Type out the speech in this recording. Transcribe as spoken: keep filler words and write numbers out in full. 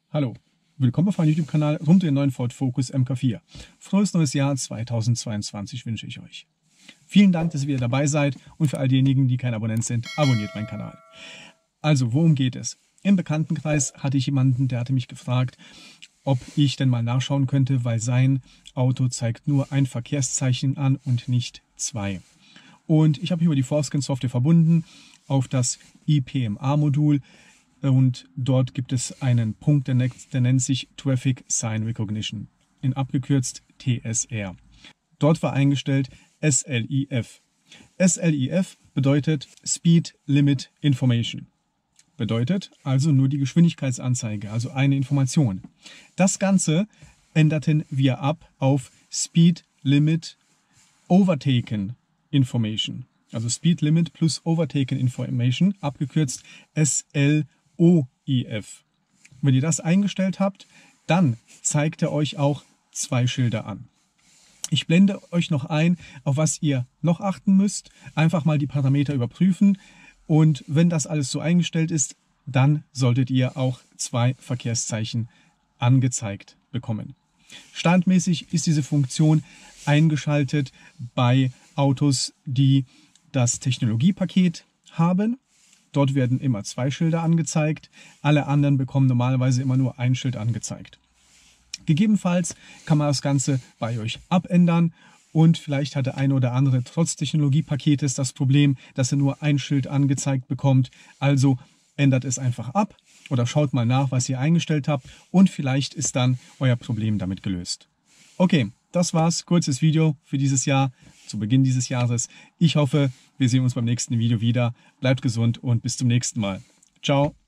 Hallo, willkommen auf meinem YouTube-Kanal rund um den neuen Ford Focus M K vier. Frohes neues Jahr zweitausendzweiundzwanzig wünsche ich euch. Vielen Dank, dass ihr wieder dabei seid und für all diejenigen, die kein Abonnent sind, abonniert meinen Kanal. Also, worum geht es? Im Bekanntenkreis hatte ich jemanden, der hatte mich gefragt, ob ich denn mal nachschauen könnte, weil sein Auto zeigt nur ein Verkehrszeichen an und nicht zwei. Und ich habe mich über die Forscan-Software verbunden auf das I P M A-Modul. Und dort gibt es einen Punkt, der nennt, der nennt sich Traffic Sign Recognition, in abgekürzt T S R. Dort war eingestellt S L I F. S L I F bedeutet Speed Limit Information. Bedeutet also nur die Geschwindigkeitsanzeige, also eine Information. Das Ganze änderten wir ab auf Speed Limit Overtaken Information. Also Speed Limit plus Overtaken Information, abgekürzt S L O I F. Wenn ihr das eingestellt habt, dann zeigt er euch auch zwei Schilder an. Ich blende euch noch ein, auf was ihr noch achten müsst. Einfach mal die Parameter überprüfen. Und wenn das alles so eingestellt ist, dann solltet ihr auch zwei Verkehrszeichen angezeigt bekommen. Standardmäßig ist diese Funktion eingeschaltet bei Autos, die das Technologiepaket haben. Dort werden immer zwei Schilder angezeigt. Alle anderen bekommen normalerweise immer nur ein Schild angezeigt. Gegebenenfalls kann man das Ganze bei euch abändern und vielleicht hat der eine oder andere trotz Technologiepaketes das Problem, dass er nur ein Schild angezeigt bekommt. Also ändert es einfach ab oder schaut mal nach, was ihr eingestellt habt und vielleicht ist dann euer Problem damit gelöst. Okay, das war's. Kurzes Video für dieses Jahr, zu Beginn dieses Jahres. Ich hoffe, wir sehen uns beim nächsten Video wieder. Bleibt gesund und bis zum nächsten Mal. Ciao.